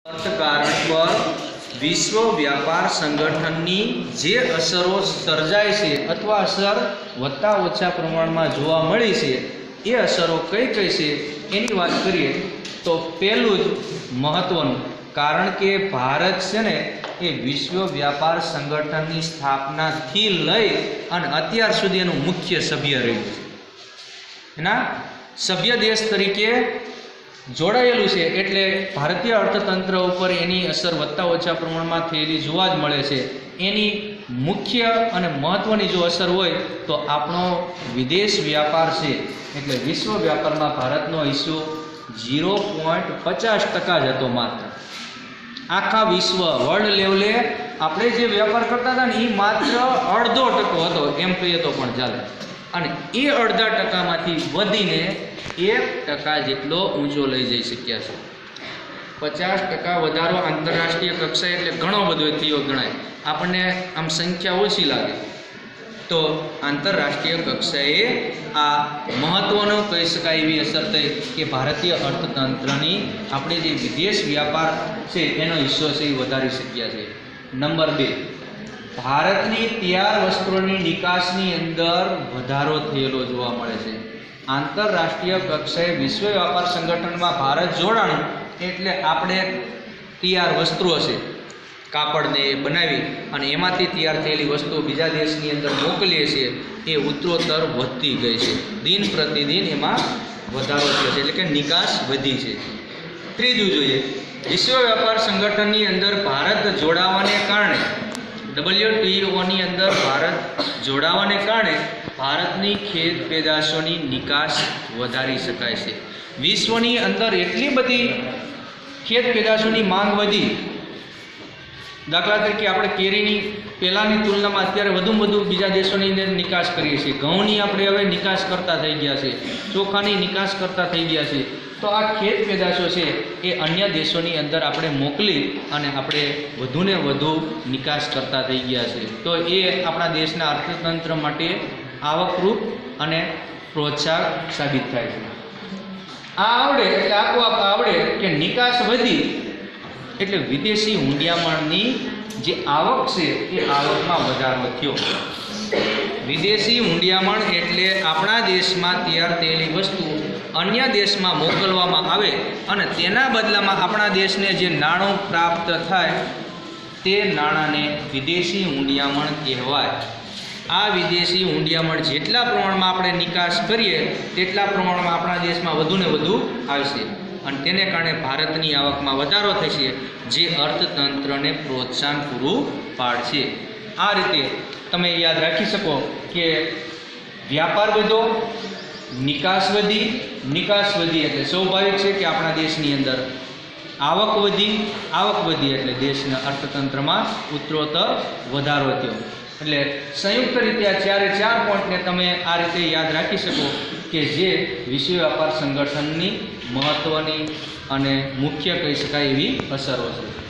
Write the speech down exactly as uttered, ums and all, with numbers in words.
અર્થકારણ પર વિશ્વ વ્યાપાર સંગઠનની જે અસરો સર્જાય છે અથવા અસર વધતા ઓછા પ્રમાણમાં જોવા મળી છે એ અસરો કઈ કઈ છે એની વાત કરીએ તો પહેલું જ મહત્વનું, કારણ કે ભારત છે ને એ વિશ્વ વ્યાપાર સંગઠનની સ્થાપનાથી લઈ અને અત્યાર સુધી એનું મુખ્ય સભ્ય રહ્યું છે. એના સભ્ય દેશ તરીકે જોડાયેલું છે, એટલે ભારતીય અર્થતંત્ર ઉપર એની અસર વધતા ઓછા પ્રમાણમાં થયેલી જોવા જ મળે છે. એની મુખ્ય અને મહત્ત્વની જો અસર હોય તો આપણો વિદેશ વ્યાપાર છે, એટલે વિશ્વ વ્યાપારમાં ભારતનો હિસ્સો ઝીરો પોઈન્ટ પચાસ ટકા જ હતો માત્ર. આખા વિશ્વ વર્લ્ડ લેવલે આપણે જે વ્યાપાર કરતા હતા ને એ માત્ર અડધો ટકો હતો એમ કહીએ તો પણ ચાલે, અને એ અડધા ટકામાંથી વધીને એક ટકા જેટલો ઊંચો લઈ જઈ શક્યા છે. પચાસ ટકા વધારો આંતરરાષ્ટ્રીય કક્ષાએ એટલે ઘણો બધો થયો ગણાય. આપણને આમ સંખ્યા ઓછી લાગે તો આંતરરાષ્ટ્રીય કક્ષાએ આ મહત્ત્વનો કહી શકાય એવી અસર થઈ કે ભારતીય અર્થતંત્રની આપણે જે વિદેશ વ્યાપાર છે એનો હિસ્સો છે એ વધારી શક્યા છે. નંબર બે, ભારતની તૈયાર વસ્ત્રોની નિકાસની અંદર વધારો થયેલો જોવા મળે છે. આંતરરાષ્ટ્રીય કક્ષાએ વિશ્વ વ્યાપાર સંગઠનમાં ભારત જોડાણું એટલે આપણે તૈયાર વસ્ત્રો છે, કાપડને બનાવી અને એમાંથી તૈયાર થયેલી વસ્તુઓ બીજા દેશની અંદર મોકલીએ છીએ, એ ઉત્તરોત્તર વધતી ગઈ છે. દિન પ્રતિદિન એમાં વધારો થયો છે, એટલે કે નિકાસ વધી છે. ત્રીજું જોઈએ, વિશ્વ વ્યાપાર સંગઠનની અંદર ભારત જોડાવાને કારણે ડબલ્યુટીઓની અંદર ભારત જોડાવાને કારણે ભારતની ખેત પેદાશોની નિકાસ વધારી શકાય છે. વિશ્વની અંદર એટલી બધી ખેત પેદાશોની માંગ વધી, દાખલા તરીકે આપણે કેરીની પહેલાંની તુલનામાં અત્યારે વધુમાં વધુ બીજા દેશોની અંદર નિકાસ કરીએ છીએ. ઘઉંની આપણે હવે નિકાસ કરતા થઈ ગયા છે, ચોખાની નિકાસ કરતા થઈ ગયા છે. તો આ ખેત પેદાશો છે એ અન્ય દેશોની અંદર આપણે મોકલી અને આપણે વધુને વધુ નિકાસ કરતા થઈ ગયા છે. તો એ આપણા દેશના અર્થતંત્ર માટે આવકરૂપ અને પ્રોત્સાહક સાબિત થાય છે. આ આવડે એટલે આપોઆપ આવડે કે નિકાસ વધી એટલે વિદેશી હુંડિયામણની જે આવક છે એ આવકમાં વધારો થયો. વિદેશી હુંડિયામણ એટલે આપણા દેશમાં તૈયાર થયેલી વસ્તુ અન્ય દેશમાં મોકલવામાં આવે અને તેના બદલામાં આપણા દેશને જે નાણું પ્રાપ્ત થાય તે નાણાંને વિદેશી હુંડિયામણ કહેવાય. આ વિદેશી હુંડિયામણ જેટલા પ્રમાણમાં આપણે નિકાસ કરીએ તેટલા પ્રમાણમાં આપણા દેશમાં વધુને વધુ આવશે અને તેને કારણે ભારતની આવકમાં વધારો થશે, જે અર્થતંત્રને પ્રોત્સાહન પૂરું પાડશે. આ રીતે તમે યાદ રાખી શકો કે વ્યાપાર વધો, નિકાસ વધી, નિકાસ વધી એટલે સ્વાભાવિક છે કે આપણા દેશની અંદર આવક વધી, આવક વધી એટલે દેશના અર્થતંત્રમાં ઉત્તરોત્તર વધારો થયો. એટલે સંયુક્ત રીતે આ ચારે ચાર પોઈન્ટને તમે આ રીતે યાદ રાખી શકો કે જે વિશ્વ વ્યાપાર સંગઠનની મહત્ત્વની અને મુખ્ય કહી શકાય એવી અસરો છે.